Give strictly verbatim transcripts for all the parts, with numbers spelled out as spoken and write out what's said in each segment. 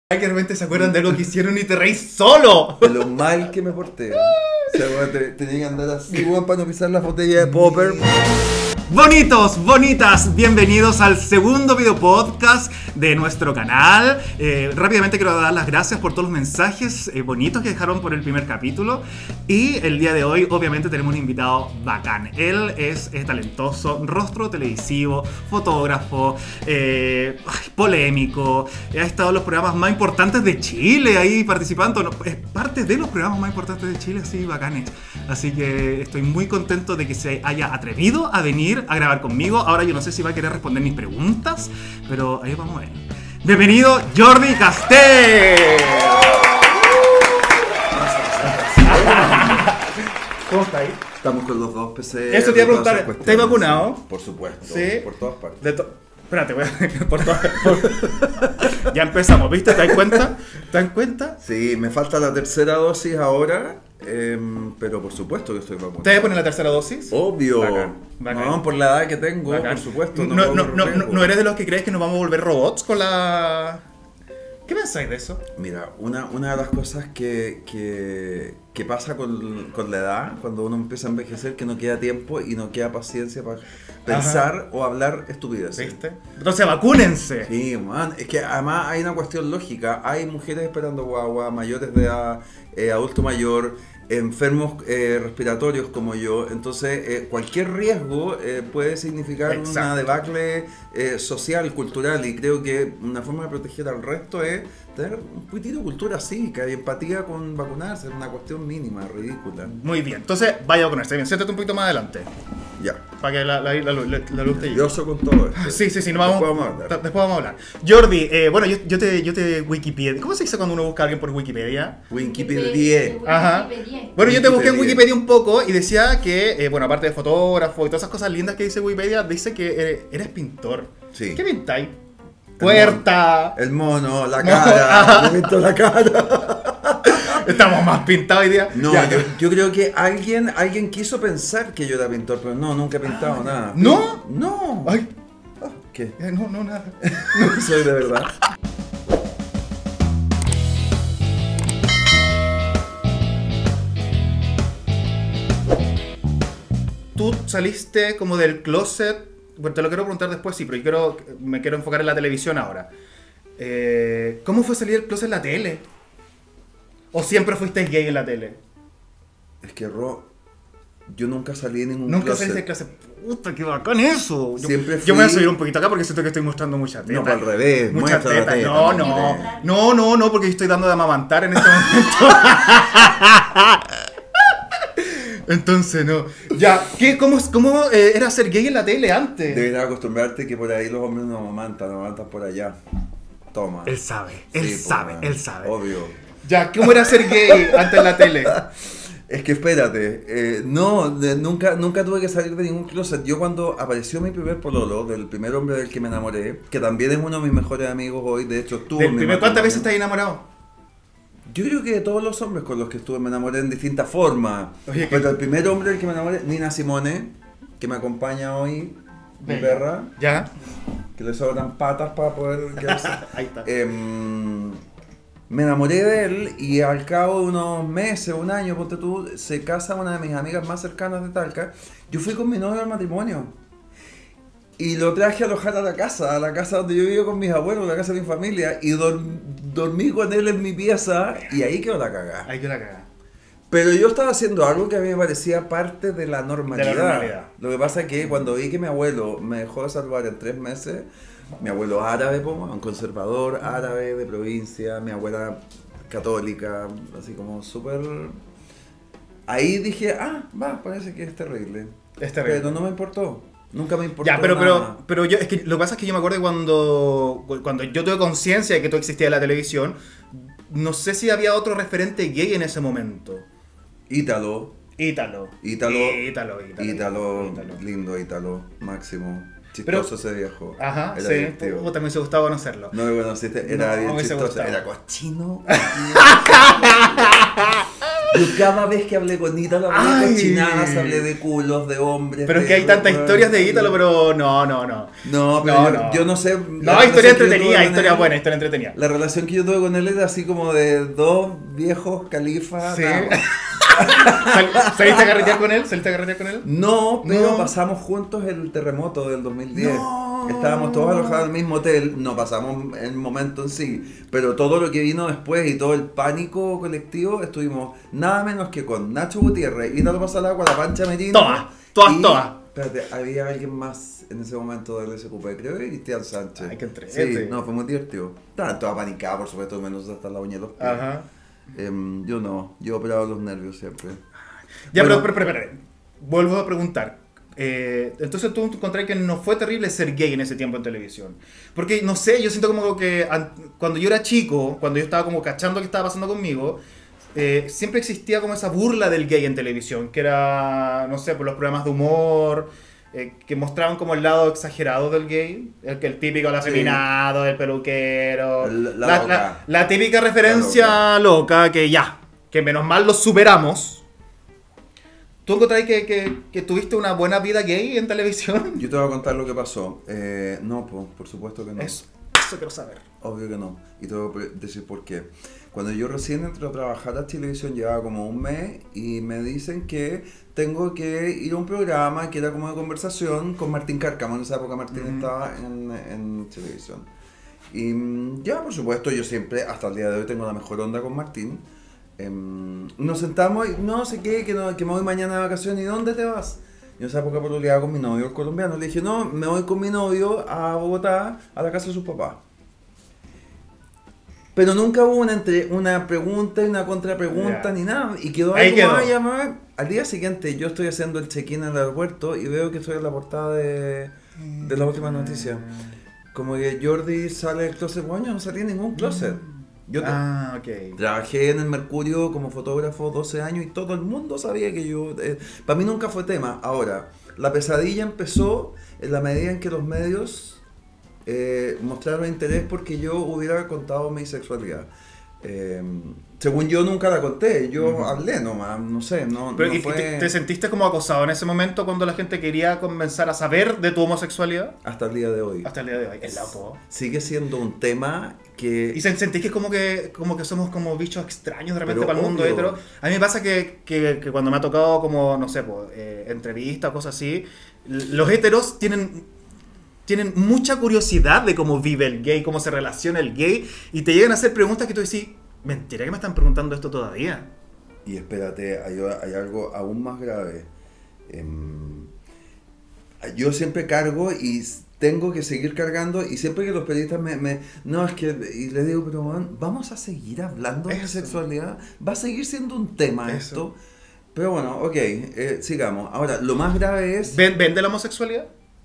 que de repente se acuerdan de algo que hicieron y te reís solo. De lo mal que me porté. O sea, bueno, te, tenía que andar así, weón, para no pisar la botella de popper. Bonitos, bonitas, bienvenidos al segundo video podcast de nuestro canal. Eh, rápidamente quiero dar las gracias por todos los mensajes eh, bonitos que dejaron por el primer capítulo. Y el día de hoy obviamente tenemos un invitado bacán. Él es, es talentoso, rostro televisivo, fotógrafo, eh, ay, polémico. Ha estado en los programas más importantes de Chile ahí participando. No, es parte de los programas más importantes de Chile, así bacanes. Así que estoy muy contento de que se haya atrevido a venir a grabar conmigo. Ahora yo no sé si va a querer responder mis preguntas, pero ahí vamos a ver. Bienvenido, Jordi Castel. ¿Cómo está ahí? Estamos con los dos P C. Eso te iba a preguntar, ¿estás vacunado? Por supuesto, sí. Por todas partes. De to Espérate, voy a... por todas por... Ya empezamos, ¿viste? ¿Te das cuenta? ¿Te das cuenta? Sí, me falta la tercera dosis ahora, eh, pero por supuesto que estoy vacunado. ¿Te vas a poner la tercera dosis? Obvio. Bacán, bacán. No, por la edad que tengo, Bacán. por supuesto. No, no, no, no, no, no eres de los que crees que nos vamos a volver robots con la... ¿Qué pensáis de eso? Mira, una, una de las cosas que, que, que pasa con, con la edad, cuando uno empieza a envejecer, que no queda tiempo y no queda paciencia para pensar Ajá. o hablar estupideces. ¿Viste? Entonces vacúnense. Sí, man. Es que además hay una cuestión lógica. Hay mujeres esperando guagua, mayores de edad, eh, adulto mayor, enfermos eh, respiratorios como yo. Entonces eh, cualquier riesgo eh, puede significar Exacto. una debacle eh, social, cultural, y creo que una forma de proteger al resto es tener un poquitito de cultura cívica y empatía con vacunarse. Es una cuestión mínima, ridícula. Muy bien, entonces vaya a vacunarse. Bien, siéntate un poquito más adelante. Ya. Para que la, la, la, la, la luz te llegue. Nervioso con todo esto. Sí, sí, sí, no vamos, después vamos a hablar. Después vamos a hablar. Jordi, eh, bueno, yo, yo, te, yo te Wikipedia. ¿Cómo se dice cuando uno busca a alguien por Wikipedia? Wikipedia. Ajá. Bueno, yo te busqué en Wikipedia un poco y decía que, eh, bueno, aparte de fotógrafo y todas esas cosas lindas que dice Wikipedia, dice que eres, eres pintor. Sí. ¿Qué pintáis? Puerta. El mono, la cara. Me pinto la cara. Estamos más pintados hoy día. No, yo, yo creo que alguien, alguien quiso pensar que yo era pintor, pero no, nunca he pintado ah, nada. ¿No? No. Ay. ¿Qué? Eh, no, no, nada. No soy de verdad. Tú saliste como del closet. Bueno, te lo quiero preguntar después, sí, pero yo quiero, me quiero enfocar en la televisión ahora. Eh, ¿Cómo fue salir del closet en la tele? ¿O siempre fuiste gay en la tele? Es que, Ro, yo nunca salí en ningún Nunca closet. saliste del closet. Puta, qué bacán eso. Yo, Siempre fui... yo me voy a subir un poquito acá porque siento que estoy mostrando mucha teta. No, al revés. Mucha teta. teta. No, no. No, no, no, porque estoy dando de amamantar en este momento. Entonces, no. Ya, ¿qué, ¿cómo, cómo eh, era ser gay en la tele antes? Deberías acostumbrarte que por ahí los hombres no amamantan, amamantan por allá. Toma. Él sabe, él sí, sabe, pues, él sabe. Obvio. Ya, ¿cómo era ser gay antes en la tele? Es que espérate, eh, no, de, nunca, nunca tuve que salir de ningún closet. Yo cuando apareció mi primer pololo, del primer hombre del que me enamoré, que también es uno de mis mejores amigos hoy, de hecho estuvo en mi primer, ¿Cuántas veces estás enamorado? Yo creo que de todos los hombres con los que estuve me enamoré en distintas formas. Oye, pero ¿qué? el primer hombre del que me enamoré, Nina Simone, que me acompaña hoy, mi Venga. perra, ¿Ya? que le sobran patas para poder quedarse. Ahí está. Eh, me enamoré de él y al cabo de unos meses, un año, ponte tú, se casa una de mis amigas más cercanas de Talca. Yo fui con mi novio al matrimonio y lo traje a alojar a la casa, a la casa donde yo vivo con mis abuelos, la casa de mi familia, y dorm dormí con él en mi pieza y ahí quedó la cagada. Ahí quedó la cagada. Pero yo estaba haciendo algo que a mí me parecía parte de la normalidad. De la normalidad. Lo que pasa es que cuando vi que mi abuelo me dejó de salvar en tres meses, mi abuelo árabe, un conservador árabe de provincia, mi abuela católica, así como súper... Ahí dije, ah, va, parece que es terrible. Es terrible. Pero no me importó. Nunca me importó. Ya, pero, nada. pero, pero yo, es que lo que pasa es que yo me acuerdo cuando, cuando yo tuve conciencia de que tú existías en la televisión, no sé si había otro referente gay en ese momento. Ítalo. Ítalo. Ítalo. Ítalo, Ítalo. Ítalo, Ítalo. lindo Ítalo, máximo. Chistoso Pero, ese viejo. Ajá, era sí. divertido. Oh, también me hubiese gustado conocerlo. No me conociste, era No, bien me hubiese chistoso, gustado. era cochino. Yo cada vez que hablé con Ítalo hablé Ay. de cochinadas, hablé de culos, de hombres. Pero es de- que hay tantas de- historias de Ítalo, pero no, no, no. No, pero No, yo, no. yo no sé. No, historia entretenida, historia buena, historia entretenida. La relación que yo tuve con él era así como de dos viejos califas. Sí. nada más. Sal- ¿Saliste a carretear con él? ¿Saliste a carretear con él? No, pero No. pasamos juntos el terremoto del dos mil diez. No. Estábamos todos alojados en el mismo hotel, no pasamos el momento en sí, pero todo lo que vino después y todo el pánico colectivo, estuvimos nada menos que con Nacho Gutiérrez, Ítalo Pasalagua, La Pancha Merino. Todas, todas, y- todas. Espérate, había alguien más en ese momento del S Q P, creo que Cristian Sánchez. Ay, qué entrete. Sí, no, fue muy divertido. Estaban todos apanicados, por supuesto, menos hasta la uña de los pies. Ajá. Em, yo no, yo operaba los nervios siempre. Ya, Bueno. pero, pero, pero, pero, vuelvo a preguntar. Eh, entonces tú encontrás que no fue terrible ser gay en ese tiempo en televisión. Porque, no sé, yo siento como que an- cuando yo era chico, cuando yo estaba como cachando qué estaba pasando conmigo, eh, siempre existía como esa burla del gay en televisión, que era, no sé, por los programas de humor, eh, que mostraban como el lado exagerado del gay, el, que el típico, el afeminado, el peluquero, El- la la, loca. la- la típica referencia loca, que ya, que menos mal lo superamos. ¿Tú encontrás que, que, que tuviste una buena vida gay en televisión? Yo te voy a contar lo que pasó. Eh, no, po, por supuesto que no. Eso, eso quiero saber. Obvio que no. Y te voy a decir por qué. Cuando yo recién entré a trabajar a televisión, llevaba como un mes y me dicen que tengo que ir a un programa que era como de conversación con Martín Cárcamo. En esa época Martín Ujú. estaba en, en televisión. Y mm, ya, por supuesto, yo siempre, hasta el día de hoy, tengo la mejor onda con Martín. Em, nos sentamos y no sé qué, que, no, que me voy mañana de vacaciones. ¿Y dónde te vas? Yo en esa época pololeaba con mi novio, el colombiano. Le dije, no, me voy con mi novio a Bogotá, a la casa de sus papás. Pero nunca hubo una, entre, una pregunta y una contrapregunta Ya. ni nada. Y quedó Ahí algo quedó. más allá, más. Al día siguiente yo estoy haciendo el check-in en el aeropuerto y veo que estoy en la portada de, de la última noticia. Como que Jordi sale del closet. Bueno, no salí en ningún closet. Yo tra- Ah, ok. trabajé en el Mercurio como fotógrafo doce años y todo el mundo sabía que yo... Eh, para mí nunca fue tema. Ahora, la pesadilla empezó en la medida en que los medios eh, mostraron interés porque yo hubiera contado mi sexualidad. Eh, según yo nunca la conté, yo Ujú. hablé nomás, no sé, no, Pero, no ¿y fue... te, te sentiste como acosado en ese momento cuando la gente quería comenzar a saber de tu homosexualidad? Hasta el día de hoy. Hasta el día de hoy. Es loco. Sigue siendo un tema que... ¿Y sen- sentís que es como que, como que somos como bichos extraños de repente Pero para el mundo obvio. hetero? A mí me pasa que, que, que cuando me ha tocado como, no sé, pues, eh, entrevistas o cosas así, l- los heteros tienen, tienen mucha curiosidad de cómo vive el gay, cómo se relaciona el gay, y te llegan a hacer preguntas que tú decís, mentira que me están preguntando esto todavía. Y espérate, hay, hay algo aún más grave. Em, yo siempre cargo y s- tengo que seguir cargando y siempre que los periodistas me... me- no, es que... Y les digo, pero man, vamos a seguir hablando de Eso. sexualidad. Va a seguir siendo un tema Eso. esto. Pero bueno, ok, eh, sigamos. Ahora, lo más grave es... ¿Ven, ¿Vende la homosexualidad?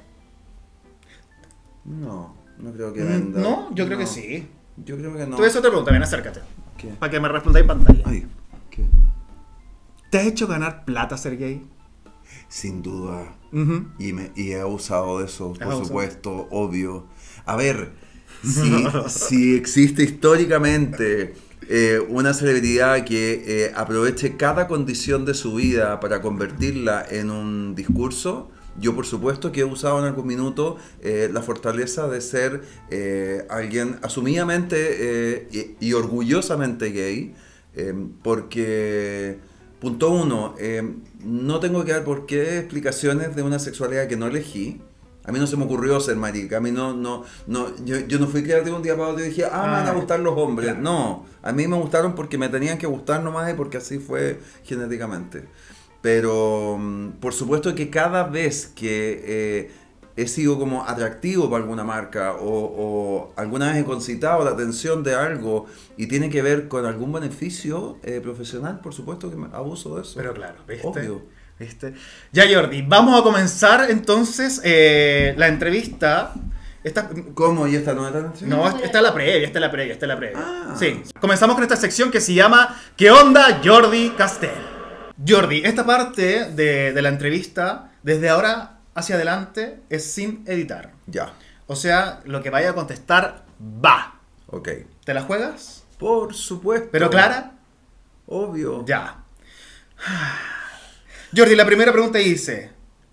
No, no creo que Mm, venda. No, yo creo No, que sí. Yo creo que no. Tú eso te pregunto, ven, acércate. ¿Qué? Para que me respondáis en pantalla. Ay, ¿qué? ¿Te has hecho ganar plata ser gay? Sin duda. Ujú. Y, me, y he abusado de eso, ¿Has por abusado? supuesto, obvio. A ver, si, si existe históricamente eh, una celebridad que eh, aproveche cada condición de su vida para convertirla en un discurso, yo por supuesto que he usado en algún minuto eh, la fortaleza de ser eh, alguien asumidamente eh, y, y orgullosamente gay, eh, porque... Punto uno, eh, no tengo que dar por qué explicaciones de una sexualidad que no elegí. A mí no se me ocurrió ser marica, a mí no, no, no, yo, yo no fui creativo de un día para otro y dije, ah, me van a Ah, gustar los hombres. claro. No, a mí me gustaron porque me tenían que gustar nomás y porque así fue genéticamente. Pero mm, por supuesto que cada vez que eh, he sido como atractivo para alguna marca o, o alguna vez he concitado la atención de algo y tiene que ver con algún beneficio eh, profesional, por supuesto que me abuso de eso. Pero claro, ¿viste? Obvio. ¿Viste? Ya, Jordi, vamos a comenzar entonces eh, la entrevista. Esta, ¿Cómo? ¿Y esta no era la entrevista? no, esta es la previa, esta es la previa, esta es la previa. Ah. Sí, comenzamos con esta sección que se llama ¿Qué onda, Jordi Castel? Jordi, esta parte de, de la entrevista, desde ahora hacia adelante, es sin editar. Ya, O sea, lo que vaya a contestar, va. ok. ¿Te la juegas? Por supuesto. ¿Pero clara? Obvio. Ya. Jordi, la primera pregunta dice...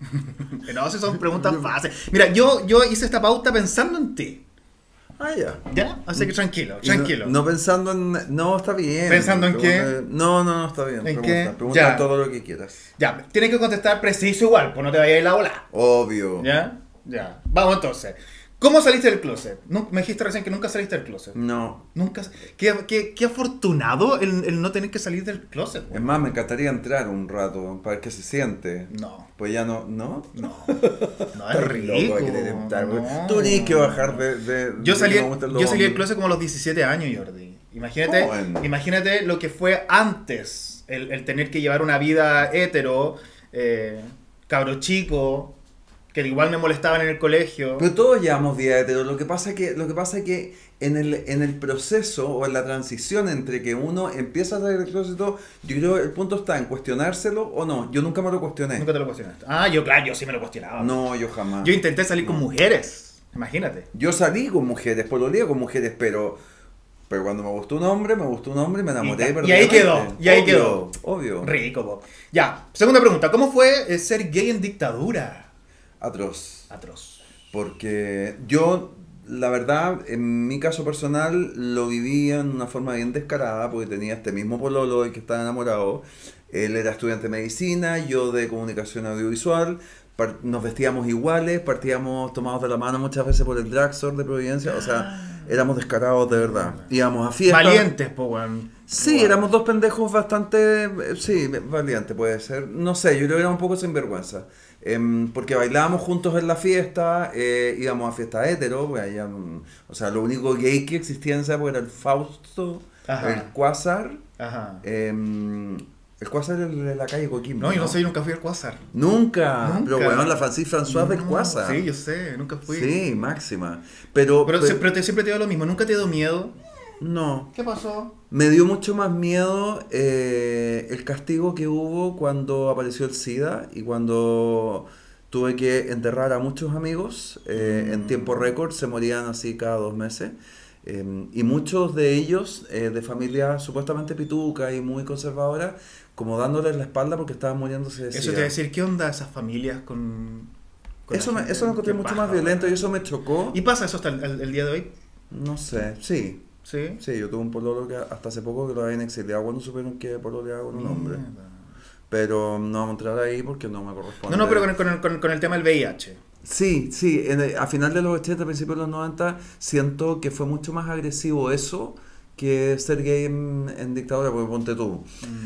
No, si son preguntas fáciles. Mira, yo, yo hice esta pauta pensando en ti. Ah, ya. ¿Ya? Así que tranquilo, Y no- tranquilo. No, pensando en... No, está bien. ¿Pensando en qué? Pregunta- No, no, no, está bien. ¿En pregunta, qué? Pregunta Ya. todo lo que quieras. Ya, tienes que contestar preciso igual, pues no te vayas a ir la bola. Obvio. ¿Ya? Ya. Vamos entonces. ¿Cómo saliste del closet? Nu- Me dijiste recién que nunca saliste del closet. No. Nunca. Qué, qué, qué afortunado el, el no tener que salir del closet. Es güey. más, me encantaría entrar un rato para ver qué se siente. No. Pues ya no, ¿no? No. No es rico. a querer entrar, güey. no. Tú tienes que bajar de... de- Yo de salí, que me gustan los yo salí del hombres. closet como a los diecisiete años, Jordi. Imagínate, Joven. imagínate lo que fue antes, el, el tener que llevar una vida hetero, eh, cabro chico, que igual me molestaban en el colegio. Pero todos llevamos día hetero. Lo que pasa es que, lo que, pasa es que en, el, en el proceso o en la transición entre que uno empieza a salir del closet y todo, yo creo que el punto está en cuestionárselo o no. Yo nunca me lo cuestioné. Nunca te lo cuestionaste. Ah, yo, claro, yo sí me lo cuestionaba. No, yo jamás. Yo intenté salir con No. mujeres, imagínate. Yo salí con mujeres, pololeé con mujeres, pero... Pero cuando me gustó un hombre, me gustó un hombre y me enamoré. Y ta- y ahí quedó, perdidamente. y ahí Obvio, quedó. Obvio. Rico, po. Ya, segunda pregunta. ¿Cómo fue eh, ser gay en dictadura? Atroz. Atroz. Porque yo, la verdad, en mi caso personal, lo vivía en una forma bien descarada, porque tenía este mismo pololo del que estaba enamorado. Él era estudiante de medicina, yo de comunicación audiovisual. Par- Nos vestíamos iguales, partíamos tomados de la mano muchas veces por el Dragstore de Providencia. O sea, éramos descarados de verdad. Íbamos a fiestas. Valientes, po, weón. Sí, Wow. éramos dos pendejos bastante, eh, sí, valiente puede ser. No sé, yo creo que era un poco sinvergüenza. Em, porque bailábamos juntos en la fiesta, eh, íbamos a fiesta hetero, pues allá, mm, o sea, lo único gay que existía en esa época era el Fausto, Ajá. el Quasar. Ajá. em, el Quasar era el de la calle Coquimbo. No, yo no sé, yo nunca fui al Quasar. Nunca, Nunca. pero bueno, la Francis François del No, Quasar. Sí, yo sé, nunca fui. Sí, máxima. Pero, Pero, pero- siempre, te, siempre te dio lo mismo, nunca te dio miedo. no. ¿Qué pasó? Me dio mucho más miedo eh, el castigo que hubo cuando apareció el SIDA y cuando tuve que enterrar a muchos amigos eh, en tiempo récord, se morían así cada dos meses. Eh, y muchos de ellos eh, de familia supuestamente pituca y muy conservadora, como dándoles la espalda porque estaban muriéndose de Eso SIDA. te iba a decir, ¿qué onda esas familias con... con Eso, la me, gente? eso lo encontré Qué mucho paja, más violento y weón. eso me chocó. ¿Y pasa eso hasta el, el- el día de hoy? No sé, sí. Sí. Sí, yo tuve un pololo que hasta hace poco que lo habían exiliado cuando supieron que pololeaba con un hombre. Mierda. Pero no vamos a entrar ahí porque no me corresponde. No, no, pero con el, con el- con el- con el tema del V I H. Sí, sí, en el- a final de los ochenta, principios de los noventa, siento que fue mucho más agresivo eso que ser gay en, en dictadura, porque ponte tú.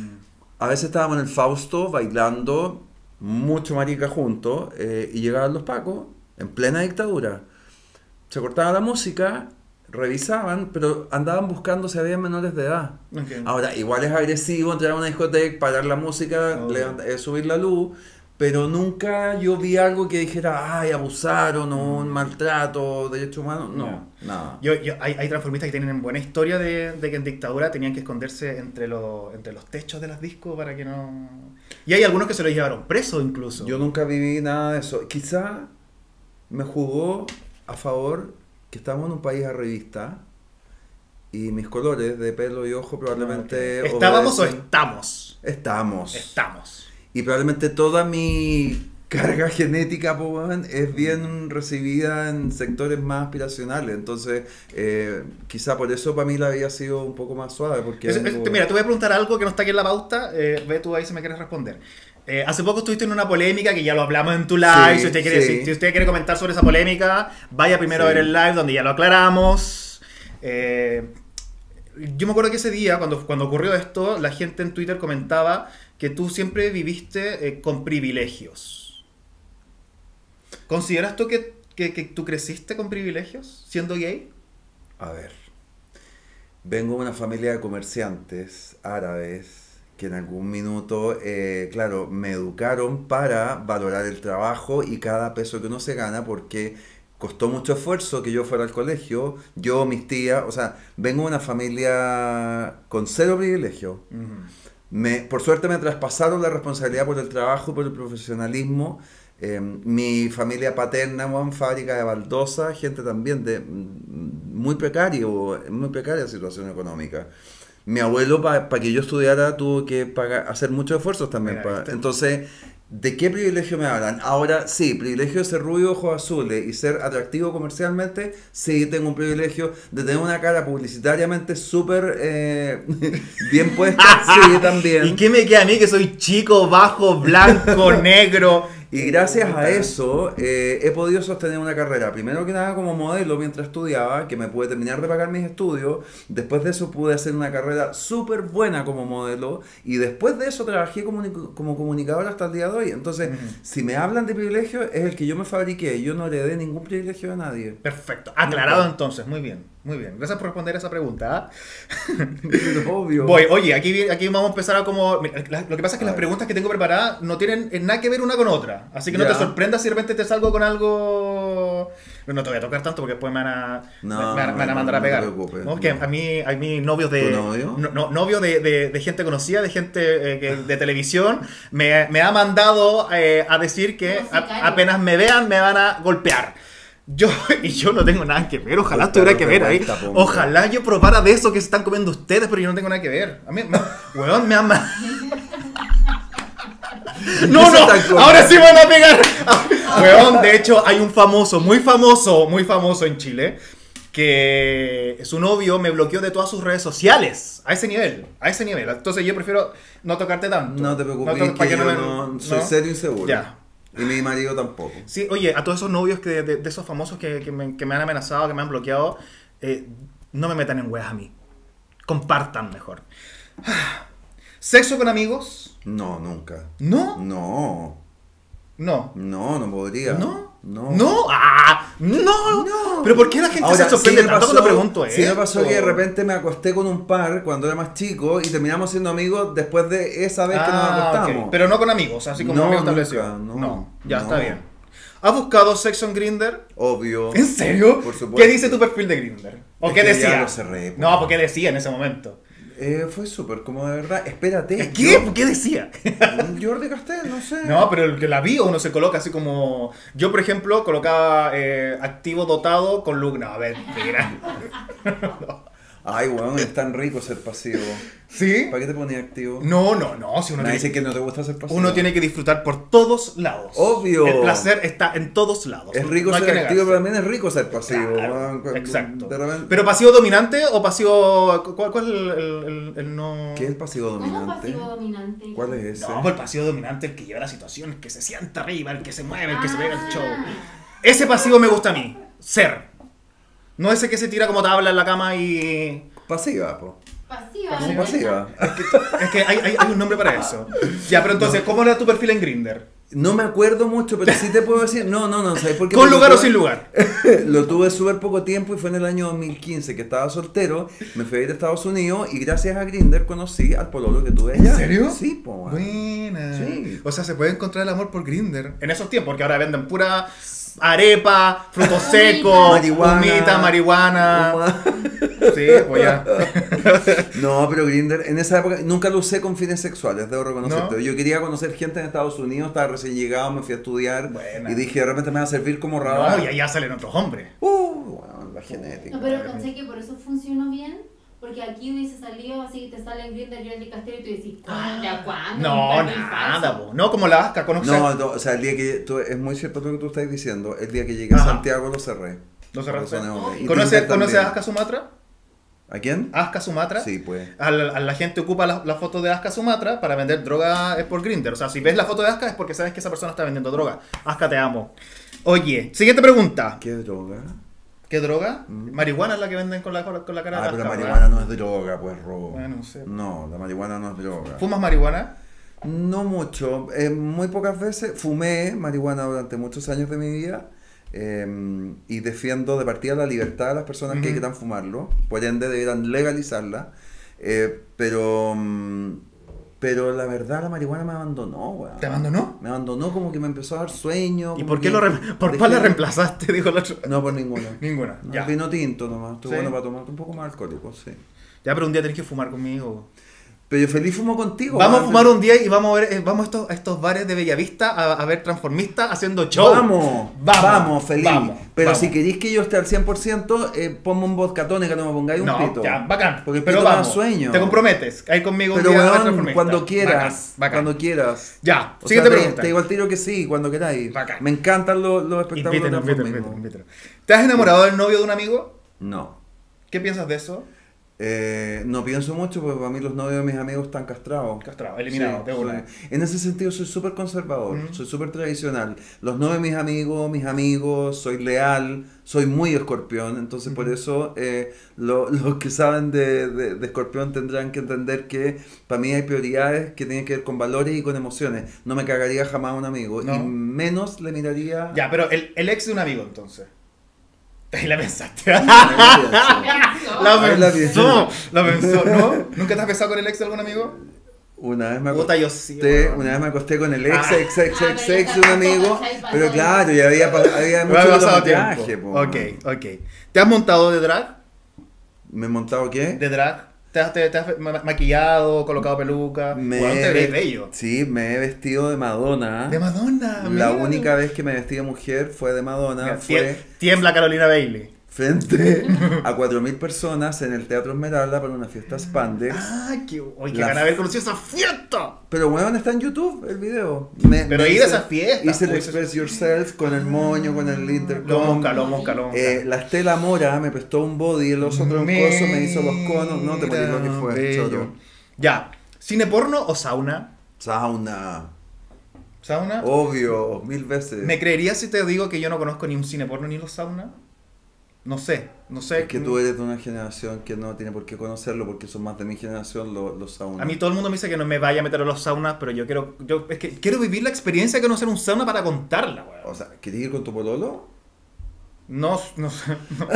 A veces estábamos en el Fausto bailando, mucho marica juntos, eh, y llegaban los pacos en plena dictadura. Se cortaba la música, revisaban, pero andaban buscando si había menores de edad. Ok. Ahora, igual es agresivo entrar a una discoteca, parar la música, Oh. levant- eh, subir la luz, pero nunca yo vi algo que dijera, ay, abusaron o un maltrato, derechos humanos. No, nada. Yo, yo, hay, hay transformistas que tienen buena historia de, de que en dictadura tenían que esconderse entre, los entre los techos de las discos para que no... Y hay algunos que se los llevaron presos incluso. Yo nunca viví nada de eso. Quizá me jugó a favor que estamos en un país arribista y mis colores de pelo y ojo probablemente... Ok. ¿Estábamos o obedecen- estamos? Estamos. Estamos. Y probablemente toda mi carga genética, po, weón, es bien recibida en sectores más aspiracionales. Entonces, eh, quizá por eso para mí la vida ha sido un poco más suave. Porque Es- es- vengo- mira, te voy a preguntar algo que no está aquí en la pauta. Eh, ve tú ahí si me quieres responder. Eh, hace poco estuviste en una polémica que ya lo hablamos en tu live. Sí, si, usted quiere, sí. si, si usted quiere comentar sobre esa polémica, vaya primero Sí. a ver el live donde ya lo aclaramos. Eh, yo me acuerdo que ese día, cuando, cuando ocurrió esto, la gente en Twitter comentaba que tú siempre viviste eh, con privilegios. ¿Consideras tú que, que, que tú creciste con privilegios siendo gay? A ver, vengo de una familia de comerciantes árabes que en algún minuto, eh, claro, me educaron para valorar el trabajo y cada peso que uno se gana porque costó mucho esfuerzo que yo fuera al colegio, yo, mis tías, o sea, vengo de una familia con cero privilegio. Me, por suerte me traspasaron la responsabilidad por el trabajo y por el profesionalismo. Eh, mi familia paterna, en fábrica de baldosa, gente también de mm, muy precario, muy precaria situación económica. Mi abuelo, para que yo estudiara, tuvo que pagar, hacer muchos esfuerzos también. Mira, pa- ¿viste? entonces, ¿de qué privilegio me hablan? Ahora, sí, privilegio de ser rubio, ojos azules y ser atractivo comercialmente, sí, tengo un privilegio de tener una cara publicitariamente súper eh, bien puesta, sí, también. ¿Y qué me queda a mí que soy chico, bajo, blanco, negro? Y gracias a eso eh, he podido sostener una carrera, primero que nada como modelo mientras estudiaba, que me pude terminar de pagar mis estudios, después de eso pude hacer una carrera súper buena como modelo y después de eso trabajé como, como comunicador hasta el día de hoy. Entonces, Ujú. si me hablan de privilegio, es el que yo me fabriqué, yo no heredé ningún privilegio de nadie. Perfecto. Aclarado entonces. Muy bien. Muy bien. Gracias por responder esa pregunta. ¿ah? Obvio. Voy, oye, aquí, vi- aquí vamos a empezar a como... mira, la- lo que pasa es que A las ver. preguntas que tengo preparadas no tienen eh, nada que ver una con otra. Así que no Ya. te sorprendas si de repente te salgo con algo... No, no te voy a tocar tanto porque después me van a, No, me, me van a- me van a no, mandar no a te pegar. preocupes, ¿No? Que no. a mí, a mí novios de... ¿Tu novio? No, no, novios de, de- de gente conocida, de gente eh, que- de televisión, me, me ha mandado eh, a decir que Como sicario. a- apenas me vean me van a golpear. Yo, y yo no tengo nada que ver, ojalá Golpear tuviera que de ver ahí. vuelta, po, Ojalá yo probara de eso que se están comiendo ustedes, pero yo no tengo nada que ver. A mí, me, weón, me ama. No, ¿Qué se no, están comiendo? ahora sí van a pegar. Weón, de hecho, hay un famoso, muy famoso, muy famoso en Chile, que su novio me bloqueó de todas sus redes sociales. A ese nivel, a ese nivel. Entonces yo prefiero no tocarte tanto. No te preocupes, to- que para yo no me- no, soy ¿no? serio y seguro. Ya. Y mi marido tampoco. Sí, oye, a todos esos novios que, de, de esos famosos que, que me, que me han amenazado, que me han bloqueado, eh, no me metan en weas a mí. Compartan mejor. ¿Sexo con amigos? No, nunca. ¿No? No, No. no, no podría. ¿No? No. ¿No? ¡Ah! ¡No! No. ¿Pero por qué la gente Ahora, se sorprende sí me tanto pasó- cuando pregunto sí me esto? pasó que de repente me acosté con un par cuando era más chico y terminamos siendo amigos después de esa vez que nos Ah, acostamos. ok. Pero no con amigos, así como No, amigos nunca, establecidos. no, ya no. está bien. ¿Has buscado sexo en Grindr? Obvio. ¿En serio? Por supuesto. ¿Qué dice tu perfil de Grindr? ¿O Es qué que ya decía? lo cerré, po. No, porque decía en ese momento. Eh, fue súper como de verdad. Espérate. ¿Qué? ¿Qué decía? Yo, Jordi Castel, no sé. No, pero el que la vi uno se coloca así como... Yo, por ejemplo, colocaba eh, activo dotado con look... No, a ver, mira. Ay, weón, es tan rico ser pasivo. ¿Sí? ¿Para qué te ponías activo? No, no, no. Si uno, Me tiene, dicen que no te gusta ser pasivo. uno tiene que disfrutar por todos lados. Obvio. El placer está en todos lados. Es rico No hay ser que activo, pero negarse. también es rico ser pasivo. Claro, weón, cuando exacto. de repente- ¿Pero pasivo dominante o pasivo... ¿Cuál, cuál es el, el- el- el no...? ¿Qué es el pasivo ¿Cómo dominante? pasivo dominante? ¿Cuál es ese? No, pues el pasivo dominante, el que lleva la situación, el que se sienta arriba, el que se mueve, el que se pega el Ah. show. Ese pasivo me gusta a mí. Ser. No ese que se tira como tabla en la cama y... Pasiva, po. Pasiva. Como ¿no? pasiva. Es que hay, hay- hay un nombre para eso. Ya, pero entonces, ¿cómo era tu perfil en Grindr? No me acuerdo mucho, pero sí te puedo decir. No, no, no, ¿sabes por qué? ¿Con Porque lugar o tuve- sin lugar? Lo tuve súper poco tiempo y fue en el año dos mil quince que estaba soltero. Me fui a ir a Estados Unidos y gracias a Grindr conocí al pololo que tuve allá. ¿En serio? Sí, po. weón. Buena. Sí. O sea, se puede encontrar el amor por Grindr. En esos tiempos, porque ahora venden pura arepa, frutos secos, Marihuana. humita, marihuana. Sí, pues ya. No, pero Grindr en esa época nunca lo usé con fines sexuales, debo reconocerte. ¿No? Yo quería conocer gente en Estados Unidos, estaba recién llegado, me fui a estudiar Buena. y dije, de repente me va a servir como radar. No, y allá salen otros hombres. Uh, bueno, la genética. No, pero pensé que por eso funcionó bien. Porque aquí hubiese salido así, te sale en Grindr Jordi Castel y tú decís, ¿cuándo? ¿Cuándo? No, Un perfil nada, falso. po. No como la Asca, conoces. No, no, o sea, el día que tú, es muy cierto lo que tú estás diciendo. El día que llegué a Ajá. Santiago lo cerré. ¿Lo cerraste? Por razones obvias. Y ¿Conoce, Tinder ¿conoce a también. Asca Sumatra? ¿A quién? Asca Sumatra. Sí, pues. A la, a la gente ocupa la, la foto de Asca Sumatra para vender droga es por Grindr. O sea, si ves la foto de Asca es porque sabes que esa persona está vendiendo droga. Asca, te amo. Oye, siguiente pregunta. ¿Qué droga? ¿Qué droga? Mm. Marihuana es la que venden con la, con la cara Ah, de pero la Asca, marihuana ¿verdad? no es droga, pues, robo. Bueno, no sé. No, la marihuana no es droga. ¿Fumas marihuana? No mucho, eh, muy pocas veces. Fumé marihuana durante muchos años de mi vida eh, y defiendo de partida la libertad de las personas que Ujú. quieran fumarlo. Por ende, deberán legalizarla. Eh, pero, mm, pero la verdad, la marihuana me abandonó, weón. ¿Te abandonó? Me abandonó, como que me empezó a dar sueño. ¿Y como por qué que lo rem- por dejé- cuál la reemplazaste? Dijo el otro. No, por ninguna. Ninguna. No, Ya. vino tinto nomás. Estuvo Sí. bueno para tomar un poco más alcohólico, sí. Ya, pero un día tenés que fumar conmigo. Pero yo feliz fumo contigo. Vamos a weón. fumar un día y vamos a ver, eh, vamos a estos, a estos bares de Bellavista a, a ver transformistas haciendo show. Vamos, Vamos, vamos, feliz. vamos, Pero vamos. si queréis que yo esté al cien por ciento, eh, ponme un vodka tónica, no me pongáis un No, pito. ya, bacán. Porque el pero pito me da vamos, sueño. te comprometes a ir conmigo un Pero día a ver weón, transformistas. cuando quieras, Bacán, bacán. cuando quieras. Ya, O siguiente sea, te, pregunta. te digo al tiro que sí, cuando queráis. Bacán. Me encantan los, los espectáculos de Invítenos, invítenos, transformismo. invítenos, invítenos. ¿Te has enamorado del novio de un amigo? No. ¿Qué piensas de eso? Eh, no pienso mucho porque para mí los novios de mis amigos están castrados. Castrado, eliminado, Sí, de una. soy- en ese sentido soy súper conservador, Mm. soy súper tradicional. Los novios de mis amigos, mis amigos, soy leal, soy muy escorpión, entonces por eso eh, lo- los que saben de, de- de escorpión tendrán que entender que para mí hay prioridades que tienen que ver con valores y con emociones. No me cagaría jamás a un amigo No. y menos le miraría... Ya, pero el, el ex de un amigo entonces. Ahí la pensaste. Ahí La la pensó, pienso. la pensó, ¿no? ¿Nunca te has besado con el ex de algún amigo? Una vez me Puta, acosté, yo sí, weón. una vez me acosté con el ex, Ah. ex, ex, Ah, ex, pero ex ya de un está, amigo, ¿cachai? Pasó pero ya. claro, ya había, pa- había Me mucho ha pasado kilometraje, tiempo. po. Ok, ok. ¿Te has montado de drag? ¿Me he montado qué? ¿De drag? ¿Te has, te, te has ma- maquillado, colocado peluca? Me Weón, te he- ves bello. Sí, me he vestido de Madonna. De Madonna. La mira. única vez que me vestí de mujer fue de Madonna, Mira, fue tie- Tiembla Carolina Bailey. frente a cuatro mil personas en el Teatro Esmeralda para una fiesta Spandex. Ah, qué, oye, qué La- ganas de haber conocido esa fiesta. Pero bueno, está en YouTube el video. Me- Pero me ir a hice- esas fiestas, Hice el pues, Express Yourself con el moño, con el intercom. Lo mosca, lo mosca, lo mosca. Eh, la Estela Mora me prestó un body, el oso troncoso me hizo los conos. No te morí lo que fue, Bello. choro. Ya, ¿cine porno o sauna? Sauna. ¿Sauna? Obvio, mil veces. ¿Me creerías si te digo que yo no conozco ni un cine porno ni los saunas? No sé, no sé. Es que tú eres de una generación que no tiene por qué conocerlo porque son más de mi generación los, los saunas. A mí todo el mundo me dice que no me vaya a meter a los saunas, pero yo quiero, yo es que quiero vivir la experiencia de conocer un sauna para contarla, weón. O sea, ¿quieres ir con tu pololo? No, no sé. no.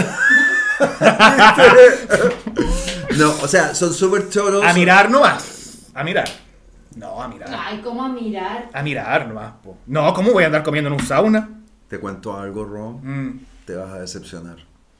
No, o sea, son súper choros. A mirar nomás. A mirar. No, a mirar. Ay, ¿cómo a mirar? A mirar nomás, po. No, ¿cómo voy a andar comiendo en un sauna? Te cuento algo, Ro. Mm. Te vas a decepcionar.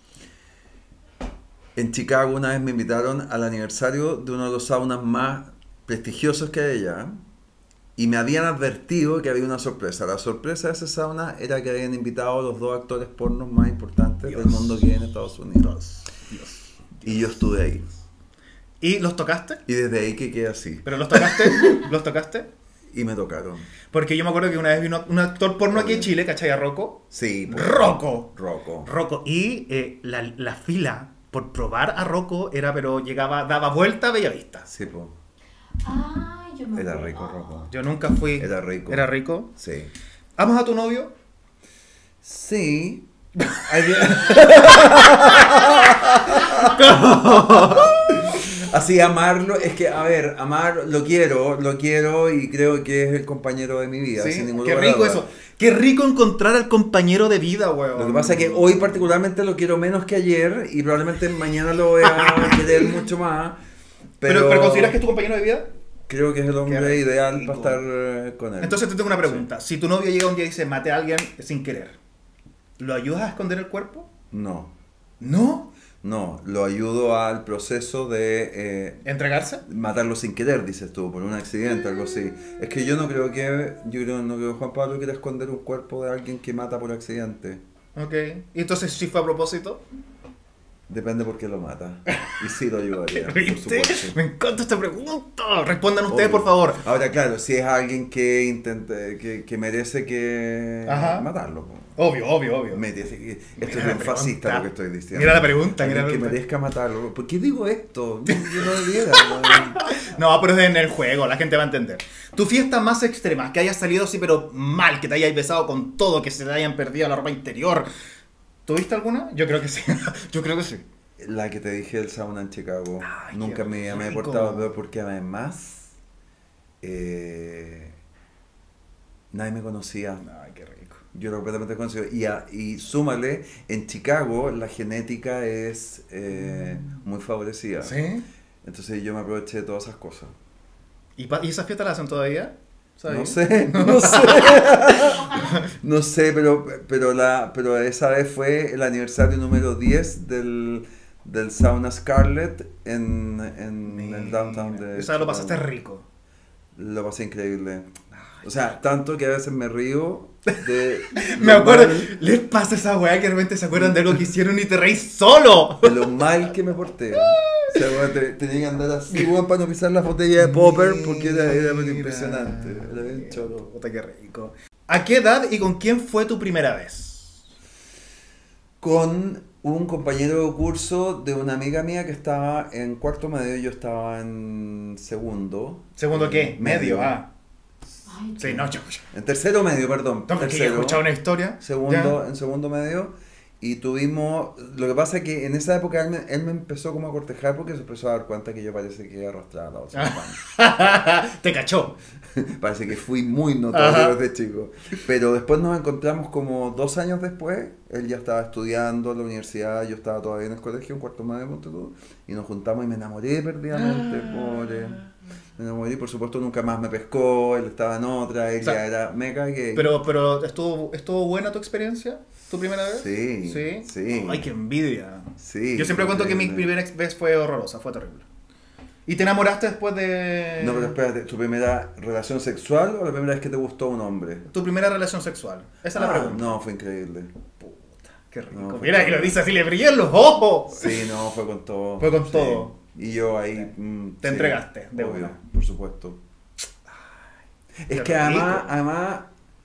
En Chicago una vez me invitaron al aniversario de uno de los saunas más prestigiosos que hay allá. Y me habían advertido que había una sorpresa. La sorpresa de ese sauna era que habían invitado a los dos actores pornos más importantes Dios. del mundo que hay en Estados Unidos. Dios. Y yo estuve ahí. ¿Y los tocaste? Y desde ahí que quedé así. ¿Pero los tocaste? ¿Los tocaste? Y me tocaron. Porque yo me acuerdo que una vez vino un actor porno aquí en Chile, ¿cachai? A Rocco. Sí. pues, ¡Rocco! Rocco. Rocco. Y eh, la, la fila por probar a Rocco era, pero llegaba, daba vuelta a Bellavista. Sí, pues. Ay, yo me Era acuerdo. rico, Rocco. Yo nunca fui. Era rico. ¿Era rico? Sí. ¿Amas a tu novio? Sí. Hay- Así amarlo, es que, a ver, amar, lo quiero, lo quiero y creo que es el compañero de mi vida. Sí. sin ningún Qué lugar a rico dudas. eso. Qué rico encontrar al compañero de vida, weón. Lo que pasa es que hoy particularmente lo quiero menos que ayer y probablemente mañana lo voy a querer mucho más. ¿Pero, Pero, pero consideras que es tu compañero de vida? creo que es el hombre Qué rico. ideal para estar eh, con él. Entonces te tengo una pregunta. Si tu novio llega un día y dice, mate a alguien sin querer, ¿lo ayudas a esconder el cuerpo? No, ¿No? no, lo ayudo al proceso de eh, ¿Entregarse? matarlo sin querer, dices tú, por un accidente, algo así. Es que yo no creo que, yo creo, no creo que Juan Pablo quiera esconder un cuerpo de alguien que mata por accidente. Ok. ¿Y entonces si fue a propósito? Depende por qué lo mata. Y sí lo ayudaría, por ¿Viste? supuesto. Me encanta esta pregunta. Respondan ustedes, Obvio. por favor. Ahora, claro, si es alguien que intente, que, que merece que Ajá. matarlo. po. Obvio, obvio, obvio. Merece que- esto Mira es la bien pregunta. fascista lo que estoy diciendo. Mira la pregunta, Alguien mira la que pregunta. merezca matarlo. ¿Por qué digo esto? Yo, yo no debiera. ¿no? No, pero es en el juego, la gente va a entender. Tu fiesta más extrema, que hayas salido así, pero mal, que te hayas besado con todo, que se te hayan perdido la ropa interior. ¿Tuviste alguna? Yo creo que sí. Yo creo que sí. La que te dije del sauna en Chicago. Ay, Nunca qué me, me he rico. portado peor porque además eh, nadie me conocía. Ay, qué rico. Yo era completamente conocido. Y, a- y súmale, en Chicago la genética es eh, muy favorecida. ¿Sí? Entonces yo me aproveché de todas esas cosas. ¿Y, pa- ¿y esas fiestas las hacen todavía? ¿Sabes? No sé, no sé. No sé, pero, pero, la, pero esa vez fue el aniversario número diez del, del Sauna Scarlett en, en el el downtown de O sea, lo pasaste Chicago. rico. Lo pasé increíble. O sea, tanto que a veces me río de... Me lo acuerdo, mal- les pasa esa weá que de repente se acuerdan de algo que hicieron y te reís solo. de lo mal que me porté. O sea, weón, te- tenía que andar así, weón, para no pisar la botella de popper porque era, era muy Mira. impresionante. Era bien choro. Puta, qué rico. ¿A qué edad y con quién fue tu primera vez? Con un compañero de curso de una amiga mía que estaba en cuarto medio y yo estaba en segundo. ¿Segundo Eh, qué? Medio, ah. Ay, Sí, no, yo. En tercero medio, perdón. No, porque yo he tercero. escuchado una historia. Segundo, en segundo medio. Y tuvimos. Lo que pasa es que en esa época él me, él me empezó como a cortejar porque se empezó a dar cuenta que yo parece que arrastraba la otra mano. Ya. Te cachó. Parece que fui muy notorio Ajá. desde chico. Pero después nos encontramos como dos años después. Él ya estaba estudiando en la universidad, yo estaba todavía en el colegio, en cuarto medio, ponte tú, y nos juntamos y me enamoré perdidamente, Ah. pobre. Me enamoré, por supuesto nunca más me pescó, él estaba en otra, él O sea, ya era mega gay. Pero, pero ¿estuvo, ¿estuvo buena tu experiencia? ¿Tu primera vez? Sí, ¿Sí? sí. Ay, qué envidia. Sí, Yo siempre cuento que mi increíble. primera vez fue horrorosa, fue terrible. ¿Y te enamoraste después de...? No, pero espérate, ¿tu primera relación sexual o la primera vez que te gustó un hombre? Tu primera relación sexual. Esa es la Ah, pregunta. No, fue increíble. Puta, qué rico. No, fue Mira, y todo. lo dice así, le brillan los ojos. Sí, no, fue con todo. Fue con Sí. todo. Y yo ahí... mm, Te sí, entregaste, de obvio, una. por supuesto. qué Es que además, rico. además,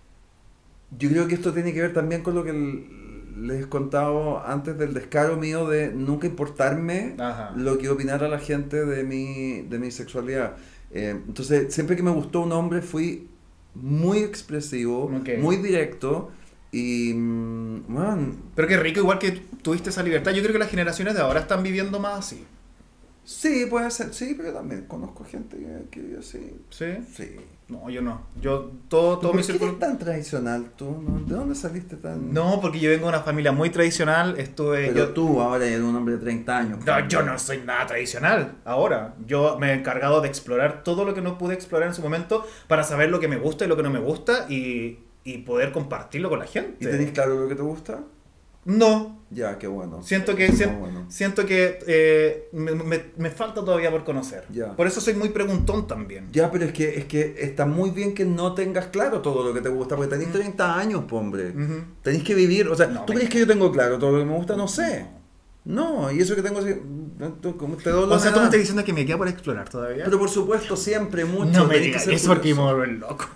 yo creo que esto tiene que ver también con lo que l- les he contado antes del descaro mío de nunca importarme Ajá. lo que opinara la gente de mi, de mi sexualidad. Eh, entonces, siempre que me gustó un hombre fui muy expresivo, Ok. muy directo y, mm, bueno, Pero qué rico, igual que tuviste esa libertad. Yo creo que las generaciones de ahora están viviendo más así. sí, puede ser, sí, pero también conozco gente que, que vive así. ¿Sí? Sí. No, yo no. Yo, todo, todo ¿Por mi qué círculo... eres tan tradicional tú? ¿No? ¿De dónde saliste tan...? No, porque yo vengo de una familia muy tradicional. Estuve... Pero yo... tú ahora eres un hombre de treinta años. No, yo no soy nada tradicional ahora. Yo me he encargado de explorar todo lo que no pude explorar en su momento para saber lo que me gusta y lo que no me gusta y, y poder compartirlo con la gente. ¿Y tenés claro lo que te gusta? No. Ya, qué bueno. Siento que, No, sien- bueno. siento que eh, me, me- me falta todavía por conocer. Ya. Por eso soy muy preguntón también. Ya, pero es que, es que está muy bien que no tengas claro todo lo que te gusta, porque tenés treinta años, po, hombre. Ujú. Tenés que vivir, o sea, No, ¿tú me- crees que yo tengo claro todo lo que me gusta? No sé. No, y eso que tengo así, tú- como te doy O sea, tú me estás diciendo que me queda por explorar todavía. Pero por supuesto, siempre, mucho. no me tenés que digas ser eso porque me curioso. vuelve loco.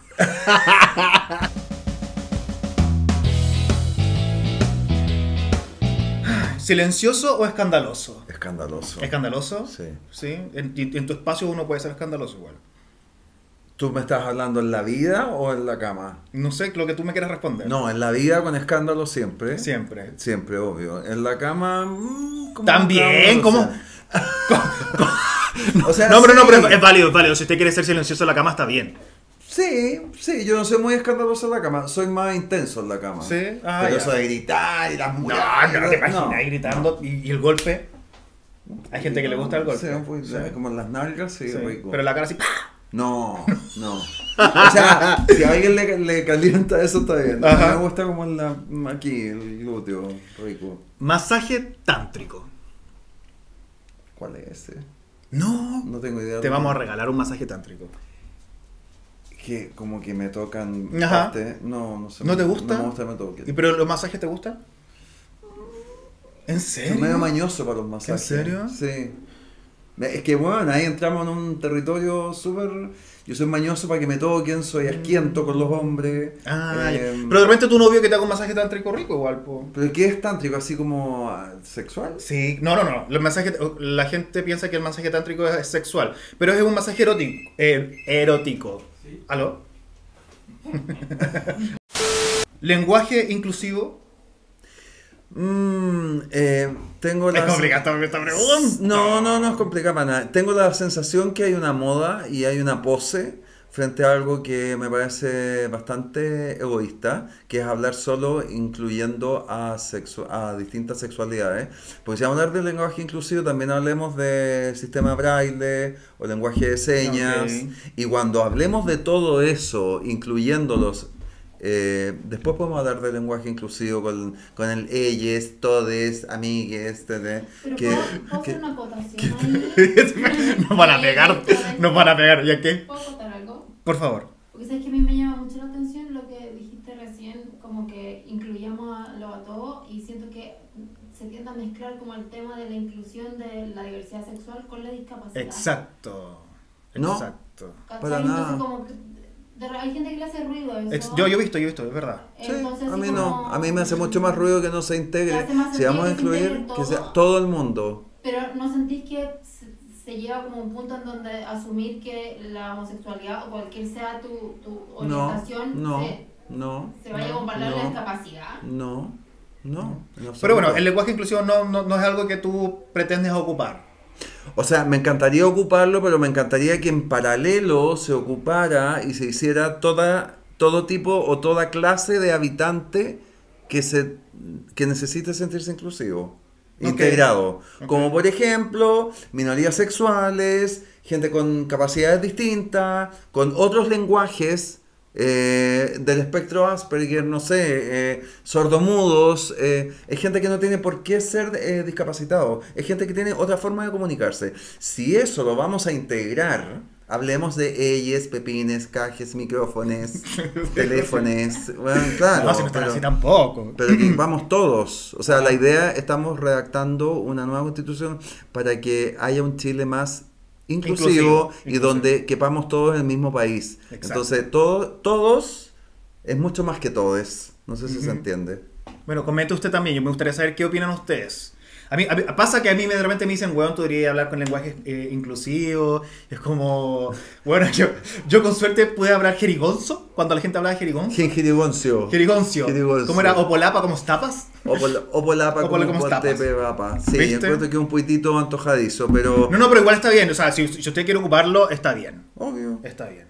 ¿Silencioso o escandaloso? Escandaloso. ¿Escandaloso? Sí. Sí. En, y en tu espacio uno puede ser escandaloso igual. ¿Tú me estás hablando en la vida o en la cama? No sé lo que tú me quieras responder. No, en la vida con escándalo siempre. Siempre. Siempre, obvio. En la cama... mm, como También, o ¿cómo? sea. O sea, No, pero no, sí. pero es, es válido, es válido. Si usted quiere ser silencioso en la cama, está bien. Sí, sí, yo no soy muy escandaloso en la cama, soy más intenso en la cama. Sí, ah, pero ya. eso de gritar y las No, murallas, no te imaginas no. ahí gritando. ¿Y, y el golpe? Hay gente que le gusta el golpe. Sí, un poquito, Sí. como en las nalgas, sí, Sí, rico. pero la cara así. No, no. O sea, si a alguien le, le calienta eso está bien. A mí Ajá. me gusta como en la, aquí, el glúteo, rico. Masaje tántrico. ¿Cuál es ese? No. No tengo idea. Te de- vamos a regalar un masaje tántrico. Que como que me tocan Ajá. parte. No, no sé. ¿No te gusta? No me gusta que me toquen. ¿Y pero los masajes te gustan? ¿En serio? Soy medio mañoso para los masajes. serio? Sí. Es que bueno, ahí entramos en un territorio súper... Yo soy mañoso para que me toquen, soy asquiento con los hombres. Ah, eh, ya. Pero de repente tu novio que te haga un masaje tántrico rico igual, po. ¿Pero qué es tántrico? ¿Así como ah, sexual? Sí, no, no, no. Los masajes, la gente piensa que el masaje tántrico es sexual, pero es un masaje erótico. eh, erótico. ¿Aló? Lenguaje inclusivo. Mm, eh, tengo la... Es complicada esta pregunta. No, no, no es complicado para nada. Tengo la sensación que hay una moda y hay una pose frente a algo que me parece bastante egoísta, que es hablar solo incluyendo a, sexu- a distintas sexualidades. Porque si vamos a hablar del lenguaje inclusivo, también hablemos de sistema braille o lenguaje de señas. Ok. Y cuando hablemos de todo eso, incluyéndolos Eh, después podemos hablar de lenguaje inclusivo con, con el ellos, todes, amigues, tete, Pero que, ¿puedo, ¿puedo que- hacer una acotación ahí? Nos van a pegar, nos van a pegar, ¿ya qué? ¿Puedo acotar algo? Por favor. Porque sabes que a mí me llama mucho la atención lo que dijiste recién, como que incluyamos a, lo a todo, y siento que se tiende a mezclar como el tema de la inclusión de la diversidad sexual con la discapacidad. Exacto. No. Exacto. ¿Cachai? Para Entonces, nada. como que de- hay gente que le hace ruido a eso. Ex- yo, yo he visto, yo he visto, es verdad. Sí, Entonces, a así mí no, como- a mí me hace mucho más ruido que no se Te integre. hace más Si vamos a sentido que se incluir, integre que sea todo. todo el mundo. Pero ¿no sentís que se, se llega como a un punto en donde asumir que la homosexualidad o cualquier sea tu, tu No, orientación no, se, no, se vaya a comparar no. la discapacidad? no, no. en Pero absoluto. bueno, el lenguaje inclusivo no, no, no es algo que tú pretendes ocupar. O sea, me encantaría ocuparlo, pero me encantaría que en paralelo se ocupara y se hiciera toda, todo tipo o toda clase de habitante que, se, que necesite sentirse inclusivo, Ok. integrado. Ok. Como por ejemplo, minorías sexuales, gente con capacidades distintas, con otros lenguajes. Eh, del espectro Asperger, no sé, eh, sordomudos, eh, es gente que no tiene por qué ser eh, discapacitado, es gente que tiene otra forma de comunicarse. Si eso lo vamos a integrar, hablemos de ellas, pepines, cajes, micrófonos, teléfonos, bueno, claro, no, si no están pero- así tampoco. pero que vamos todos. O sea, la idea, estamos redactando una nueva constitución para que haya un Chile más inclusivo, Inclusivo, y inclusivo. donde quepamos todos en el mismo país. Exacto. Entonces, todo, todos es mucho más que todos. No sé si se Ujú. entiende. Bueno, comente usted también. Yo me gustaría saber qué opinan ustedes. A mí, a mí- pasa que a mí me- de repente me dicen, weón, tú deberías hablar con lenguaje eh, inclusivo. Es como, bueno, yo, yo con suerte pude hablar jerigonzo cuando la gente hablaba jerigonzo. Gengirigoncio. Jerigoncio. Jerigoncio. ¿Cómo era? Opolapa, ¿cómo tapas? Opol- Opolapa Opola como como tapas. papa. Sí, ¿Viste? encuentro que es un puitito antojadizo, pero... No, no, pero igual está bien. O sea, si, si usted quiere ocuparlo, está bien. Obvio. Está bien.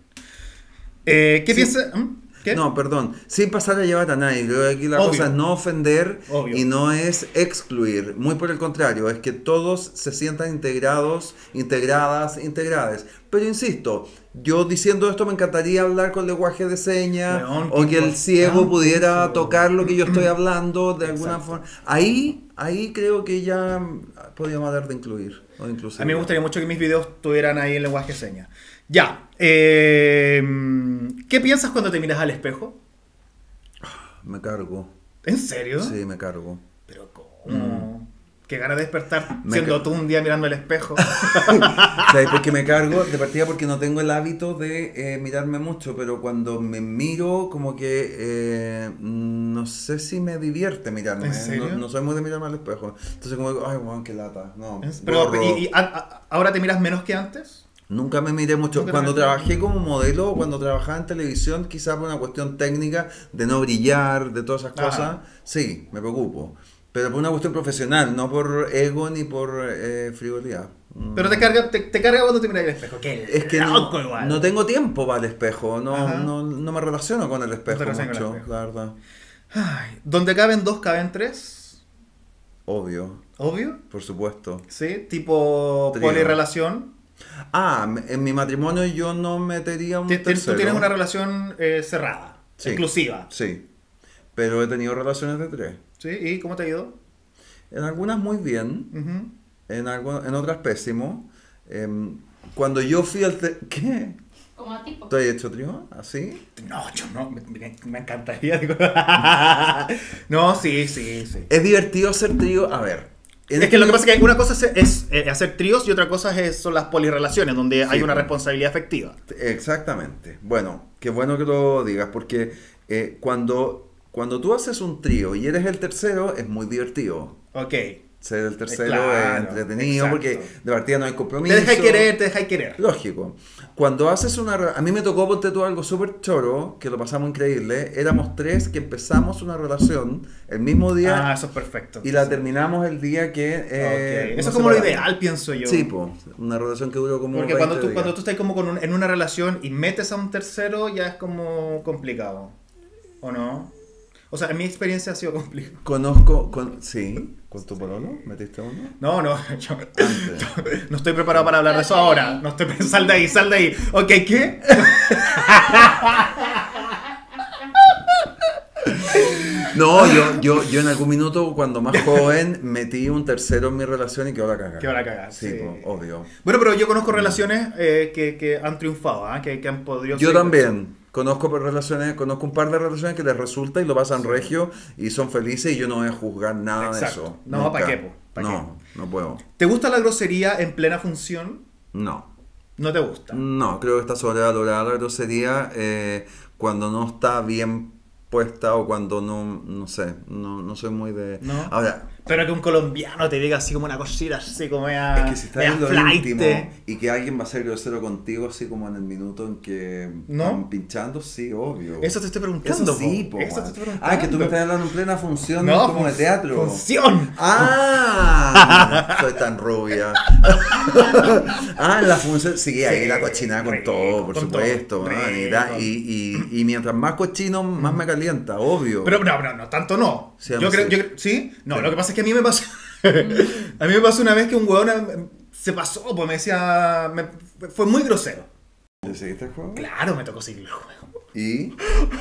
Eh, ¿Qué Sí. piensa? ¿Mm? ¿Qué? No, perdón, sin pasar a llevar a nadie. Creo que aquí la Obvio. cosa es no ofender Obvio. y no es excluir. Muy por el contrario, es que todos se sientan integrados, integradas, integradas. Pero insisto, yo diciendo esto me encantaría hablar con lenguaje de señas Weón, o qué que el importante ciego pudiera eso. tocar lo que yo estoy hablando de alguna Exacto. forma. Ahí, ahí creo que ya podríamos hablar de incluir. O inclusive. A mí me gustaría mucho que mis videos tuvieran ahí el lenguaje de señas. Ya. eh, ¿Qué piensas cuando te miras al espejo? Me cargo. ¿En serio? Sí, me cargo. Pero ¿cómo? Qué ganas de despertar Me siendo ca- tú un día mirando el espejo. ¿Sabes por qué me cargo? De partida porque no tengo el hábito de eh, mirarme mucho, pero cuando me miro, como que eh, no sé si me divierte mirarme. ¿En serio? No, no soy muy de mirarme al espejo. Entonces, como, ay, weón, qué lata. No, Pero, borro. ¿y, y a- a- ahora te miras menos que antes? Nunca me miré mucho. Nunca Cuando te- trabajé como modelo, cuando trabajaba en televisión, quizás por una cuestión técnica de no brillar, de todas esas Ajá. cosas, sí, me preocupo. Pero por una cuestión profesional, no por ego ni por eh, frivolidad. Mm. Pero te carga, te, te carga cuando te miras al espejo. Qué Es que no, loco igual. no tengo tiempo para el espejo, no, Ajá. no, no me relaciono con el espejo No te relacionas con el mucho, espejo. la verdad. Ay, donde caben dos, caben tres. Obvio, Obvio. por supuesto. Sí, tipo Trío. polirrelación. Ah, m- en mi matrimonio yo no metería un Ti- ti- Tú tercero. tienes una relación eh, cerrada, Sí. exclusiva. Sí, pero he tenido relaciones de tres. ¿Sí? ¿Y cómo te ha ido? En algunas muy bien, Ujú. en, algu- en otras pésimo. Em, cuando yo fui al... te- ¿Qué? Como a tipo. ¿Tú has hecho trío? ¿Así? No, yo no, me, me- me encantaría. digo. No, sí, sí, sí. Es divertido hacer trío. A ver. en Es que lo que este- pasa es que una cosa es, es, eh, hacer tríos y otra cosa es, son las polirrelaciones, donde hay Sí. una responsabilidad afectiva. Exactamente. Bueno, qué bueno que lo digas, porque eh, cuando, cuando tú haces un trío y eres el tercero, es muy divertido. Ok. Ser el tercero Claro, es entretenido, exacto. porque de partida no hay compromiso. Te dejáis querer, te dejáis querer. Lógico. Cuando haces una... re- A mí me tocó, ponte tú, algo súper choro, que lo pasamos increíble. Éramos tres que empezamos una relación el mismo día Ah, eso es perfecto. y la terminamos el día que... eh, Ok. nos Eso es como lo separamos. ideal, pienso yo. Sí, po, una relación que duró como Porque veinte cuando tú, días. cuando tú estás como con un- en una relación y metes a un tercero, ya es como complicado. ¿O no? O sea, en mi experiencia ha sido complicado. Conozco... Con... Sí, ¿con tu pololo? ¿Metiste uno? No, no, yo Antes. no estoy preparado para hablar de eso ahora. No estoy sal de ahí, sal de ahí. Ok, ¿qué? No, yo, yo, yo en algún minuto, cuando más joven, metí un tercero en mi relación y quedó la cagada. Quedó la cagada, Sí, sí. po, obvio. Bueno, pero yo conozco relaciones eh, que, que han triunfado, ¿ah? que, que han podido... Yo seguir- también. Conozco por relaciones, conozco un par de relaciones que les resulta y lo pasan regio y son felices y yo no voy a juzgar nada Exacto. de eso. No, Nunca. ¿pa' qué, po? ¿Pa' no, no puedo. ¿Te gusta la grosería en plena función? No. No te gusta. No, creo que está sobrevalorada la grosería eh, cuando no está bien puesta o cuando no, no sé, no, no soy muy de... ¿No? Ahora, Pero que un colombiano te diga así como una cosita, así como media, es que si está media en lo flight. íntimo y que alguien va a ser grosero contigo así como en el minuto en que ¿No? están pinchando, sí, obvio. Eso te estoy preguntando. Eso sí, po. po, Eso te man. estoy preguntando. Ah, que tú me estás hablando en plena función No, como de fun- teatro. ¡Función! Ah, soy tan rubia. Ah, en la función, sí, ahí Sí, la cochinada con rico, todo, por con supuesto. todo, man, y, rico. da- y, y, y mientras más cochino, más me calienta, obvio. Pero no, no, no, tanto no. Sí, yo, sí. creo, yo creo- ¿sí? No, Sí. lo que pasa es que a mí me pasó... a mí me pasó una vez que un huevón eh, se pasó, pues me decía... me- fue muy grosero. ¿Te seguiste el juego? Claro, me tocó seguir el juego. ¿Y?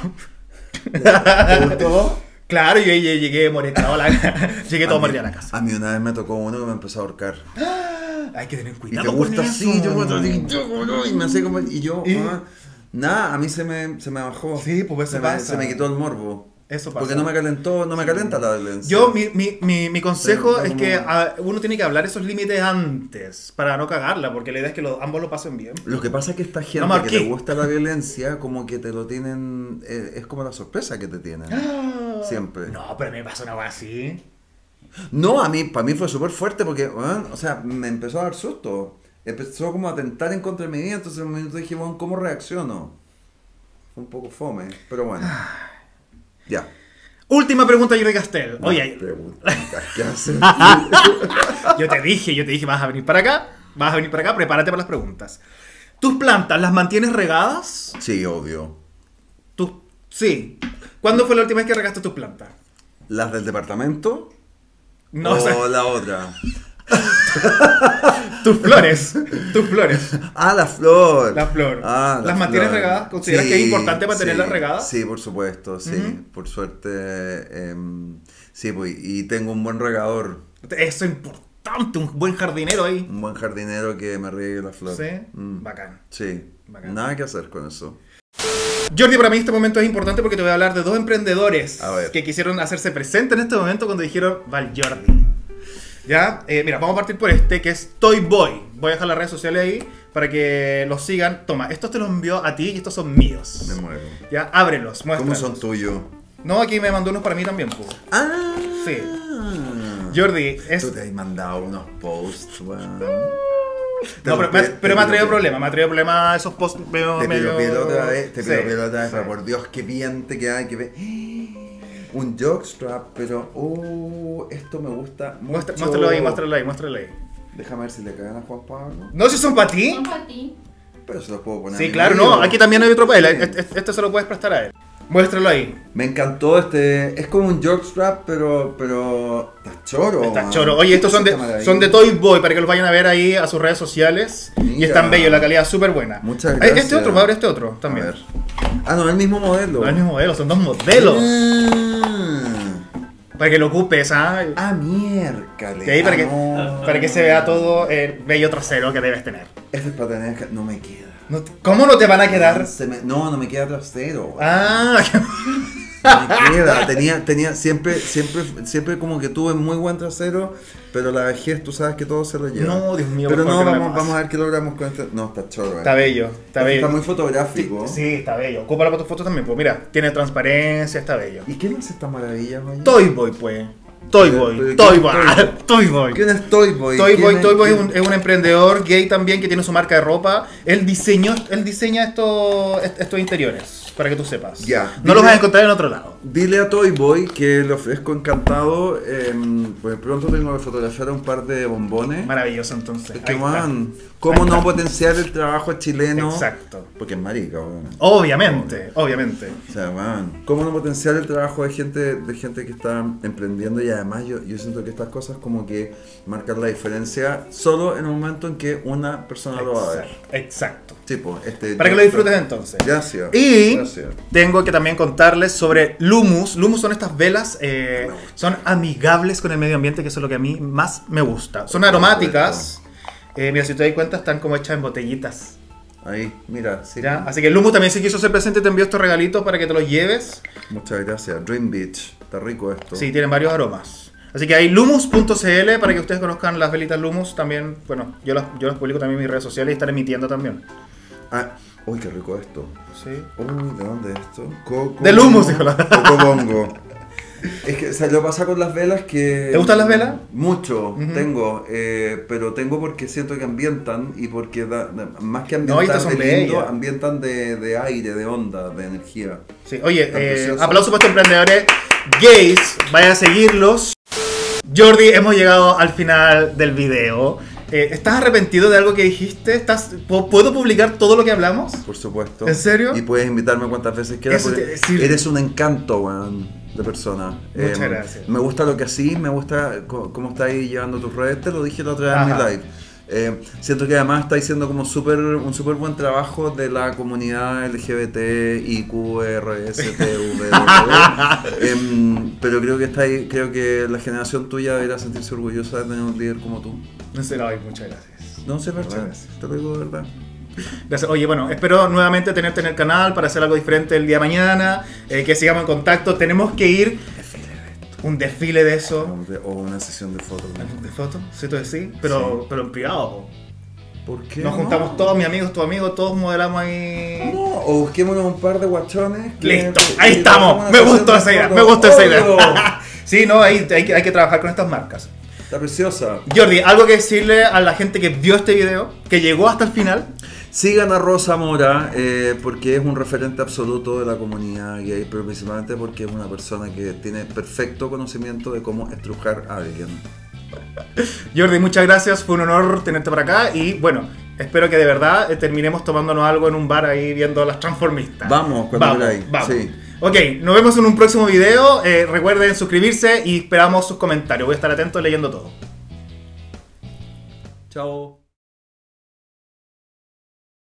¿Te gustó? Claro, yo, yo llegué moretado a la... llegué todo A mí- moretado a la casa. A mí una vez me tocó uno que me empezó a ahorcar. Hay que tener Y cuidado te con gusta eso. así, yo cuando digo, yo, no, y me hace como, y yo, ¿Y? ah, nada, a mí se me, se me bajó. Sí, pues eso se me, pasa. se me quitó el morbo. Eso pasa. Porque no me calentó, no me calenta la violencia. Yo, mi, mi, mi, mi consejo Pero, es que como- a- uno tiene que hablar esos límites antes para no cagarla, porque la idea es que los- ambos lo pasen bien. Lo que pasa es que esta gente No que marqué. le gusta la violencia, como que te lo tienen, eh, es como la sorpresa que te tienen. Siempre. No, pero me pasó una cosa así. No, a mí, para mí fue súper fuerte porque, bueno, o sea, me empezó a dar susto. Empezó como a atentar en contra de mi vida, entonces en un minuto dije, bueno, ¿cómo reacciono? Fue un poco fome, pero bueno. Ya. Última pregunta, Jordi Castel. Oye, Pregunta, ¿qué haces? yo te dije, yo te dije, vas a venir para acá, vas a venir para acá, prepárate para las preguntas. ¿Tus plantas las mantienes regadas? Sí, obvio. Tus... Sí. ¿Cuándo fue la última vez que regaste tus plantas? ¿Las del departamento? No, o o sea, la otra. tus flores. Tus flores. Ah, la flor. La flor. Ah, la ¿Las mantienes flor. regadas? ¿Consideras que es importante mantenerlas sí, regadas? Sí, por supuesto, sí. Ujú. Por suerte, em, sí, pues, y tengo un buen regador. Eso es importante, un buen jardinero ahí. Un buen jardinero que me riegue la flor. Sí, Mm, bacán. sí. Bacán. Nada que hacer con eso. Jordi, para mí este momento es importante porque te voy a hablar de dos emprendedores A ver. que quisieron hacerse presentes en este momento cuando dijeron Val Jordi. Ya, eh, mira, vamos a partir por este que es Toy Boy. Voy a dejar las redes sociales ahí para que los sigan. Toma, estos te los envió a ti y estos son míos. Me muero. Ya, ábrelos, ¿Cómo muéstralos. son tuyos? No, aquí me mandó unos para mí también, pues. Ah. Sí. Jordi, es... Tú te has mandado unos posts, weón. No, pero, me, pero me ha traído problemas, me ha traído problemas esos posts medio... Te pido medio- pido otra vez, te Sí, pido pido otra vez, sí. pero por Dios, qué bien te queda, que ve. Un jockstrap, pero uh, esto me gusta mucho. Muestra- muéstralo ahí, muéstralo ahí, muéstralo ahí. Déjame ver si le caen a Juan Pablo. No, si son para ti. Son para ti. Pero se los puedo poner. a Sí, mi claro, marido. no, aquí también hay otro para él. Este, este- este se lo puedes prestar a él. Muéstralo ahí. Me encantó este. Es como un jockstrap, pero. pero. Está choro. Está man. choro. Oye, estos son de, Esta maravilla. son de Toy Boy para que los vayan a ver ahí a sus redes sociales. Y Mira. están bellos, la calidad es súper buena. Muchas Eh, gracias. Este otro, va a ver este otro también. A ver. Ah, no, el mismo modelo. No es el mismo modelo, son dos modelos. Ah, Para que lo ocupes, ¿ah? ah miércoles. De ahí para Ah, que, no. para que se vea todo el bello trasero que debes tener. Este es para tener. que- No me queda. No te- ¿Cómo no te van a quedar? Se me- no, no me queda trasero. weón. Ah, No me queda. Tenía, tenía, siempre, siempre, siempre como que tuve muy buen trasero, pero la vejez, tú sabes que todo se lo lleva. No, Dios mío, Pero por no, favor, que no me vamos, pase. vamos a ver qué logramos con este. No, está choro. está eh. bello, está bello. Está muy fotográfico. Sí, está bello. Ocúpalo para tus fotos también, pues mira, tiene transparencia, está bello. ¿Y quién hace esta maravilla, oye? Toy Boy, pues. Toy Pero- Boy, pero Toy ¿quién Boy, es Toy- Toy Boy. ¿Quién es Toy Boy? Toy ¿Quién Boy, es- Toy Boy es quién- un, es un emprendedor gay también que tiene su marca de ropa. Él diseñó, él diseña estos, estos interiores, para que tú sepas. Ya. No los Dile- vas a encontrar en otro lado. Dile a Toy Boy que le ofrezco encantado. eh, pues pronto tengo que fotografiar un par de bombones. Maravilloso entonces. Es que, Ahí está. man, ¿cómo Ahí no está. potenciar el trabajo chileno? Exacto. Porque es marica, weón. Obviamente, obviamente. O sea, man, ¿cómo no potenciar el trabajo de gente, de gente que está emprendiendo? Y además yo, yo siento que estas cosas como que marcan la diferencia solo en un momento en que una persona lo va a ver. Exacto. Exacto. Sí, pues, este, Para que lo disfrutes entonces. Gracias. Y Gracias. gracias. tengo que también contarles sobre Lumus. Lumus son estas velas, eh, son amigables con el medio ambiente, que eso es lo que a mí más me gusta. Son aromáticas. Eh, mira, si te das cuenta, están como hechas en botellitas. Ahí, mira, sí. ¿Ya? Así que Lumus también se quiso ser presente, te envió estos regalitos para que te los lleves. Muchas gracias. Dream Beach. Está rico esto. Sí, tienen varios aromas. Así que hay lumus punto c l para que ustedes conozcan las velitas Lumus. También, bueno, yo las, yo las publico también en mis redes sociales y estaré emitiendo también. Ah, uy, qué rico esto. Sí. Uy, ¿de dónde es esto? Coco. De Lumus, dijo la. Cocobongo. Es que, o sea, lo pasa con las velas que... ¿Te gustan las velas? Mucho, Uh-huh. tengo, eh, pero tengo porque siento que ambientan y porque da, da- más que No, ambientar estas son de lindo, bellas. ambientan de, de aire, de onda, de energía. Sí. Oye, Tan eh, precioso. aplausos para estos emprendedores gays. Vaya a seguirlos. Jordi, hemos llegado al final del video. Eh, ¿Estás arrepentido de algo que dijiste? ¿Estás, ¿Puedo publicar todo lo que hablamos? Por supuesto. ¿En serio? Y puedes invitarme cuantas veces quieras. Eso te porque iba a decir. Eres un encanto, weón, de persona. Muchas Eh, gracias. Me gusta lo que así, me gusta co- cómo estáis llevando tus redes. Te lo dije la otra vez en Ajá. mi live. Eh, siento que además estáis haciendo como súper un súper buen trabajo de la comunidad L G B T, I Q, R, S, T, V, W. Em, pero creo que estáis, creo que la generación tuya debería sentirse orgullosa de tener un líder como tú. No sé, ay, muchas gracias. No sé, verdad. Gracias. Te lo digo de verdad. Gracias. Oye, bueno, espero nuevamente tenerte en el canal para hacer algo diferente el día de mañana, eh, que sigamos en contacto. Tenemos que ir un desfile de eso. O de- o una sesión de fotos. ¿no? ¿De fotos? Sí, tú sí, pero, Sí. pero en privado. Po. ¿Por qué? Nos no? juntamos todos, mis amigos, tus amigos, todos modelamos ahí. No, o busquémonos un par de guachones. que- Listo, y- ahí y estamos. hacemos una Me sesión gustó de esa idea, fotos. me gustó esa idea. Obvio. Sí, no, ahí hay que, hay que trabajar con estas marcas. Está preciosa. Jordi, algo que decirle a la gente que vio este video, que llegó hasta el final. Sigan a Rosa Mora eh, porque es un referente absoluto de la comunidad gay, pero principalmente porque es una persona que tiene perfecto conocimiento de cómo estrujar a alguien. Jordi, muchas gracias, fue un honor tenerte por acá y bueno, espero que de verdad eh, terminemos tomándonos algo en un bar ahí viendo a las transformistas. Vamos, cuando vamos, queráis. vamos. Sí. Ok, nos vemos en un próximo video, eh, recuerden suscribirse y esperamos sus comentarios, voy a estar atento leyendo todo. Chao.